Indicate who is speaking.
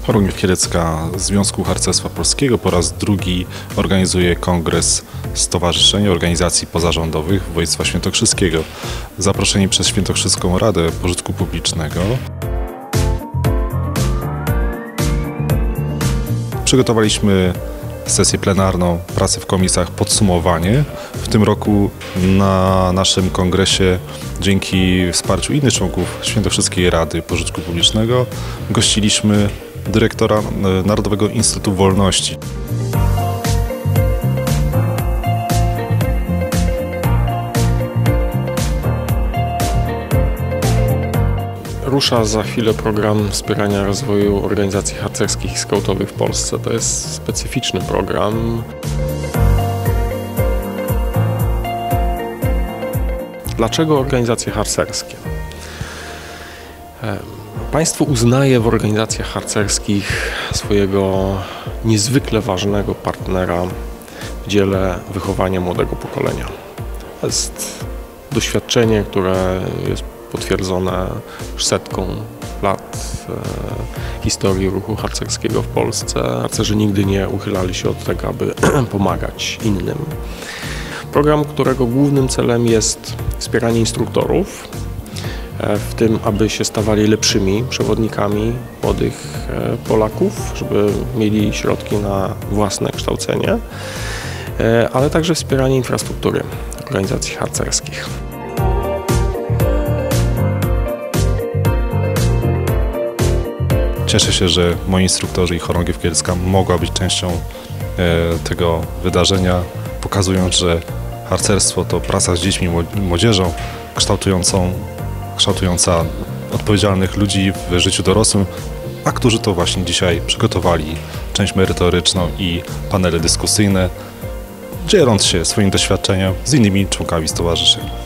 Speaker 1: Chorągiew Kielecka Związku Harcerstwa Polskiego po raz drugi organizuje kongres Stowarzyszenia Organizacji Pozarządowych Województwa Świętokrzyskiego, zaproszeni przez Świętokrzyską Radę Pożytku Publicznego. Przygotowaliśmy sesję plenarną, pracę w komisjach, podsumowanie. W tym roku na naszym kongresie, dzięki wsparciu innych członków Świętokrzyskiej Rady Pożytku Publicznego, gościliśmy dyrektora Narodowego Instytutu Wolności.
Speaker 2: Rusza za chwilę program wspierania rozwoju organizacji harcerskich i skautowych w Polsce. To jest specyficzny program. Dlaczego organizacje harcerskie? Państwo uznaje w organizacjach harcerskich swojego niezwykle ważnego partnera w dziele wychowania młodego pokolenia. To jest doświadczenie, które jest potwierdzone już setką lat historii ruchu harcerskiego w Polsce. Harcerzy nigdy nie uchylali się od tego, aby pomagać innym. Program, którego głównym celem jest wspieranie instruktorów w tym, aby się stawali lepszymi przewodnikami młodych Polaków, żeby mieli środki na własne kształcenie, ale także wspieranie infrastruktury organizacji harcerskich.
Speaker 1: Cieszę się, że moi instruktorzy i Chorągiew Kielecka mogła być częścią tego wydarzenia, pokazując, że harcerstwo to praca z dziećmi i młodzieżą, kształtująca odpowiedzialnych ludzi w życiu dorosłym, a którzy to właśnie dzisiaj przygotowali część merytoryczną i panele dyskusyjne, dzieląc się swoim doświadczeniem z innymi członkami stowarzyszenia.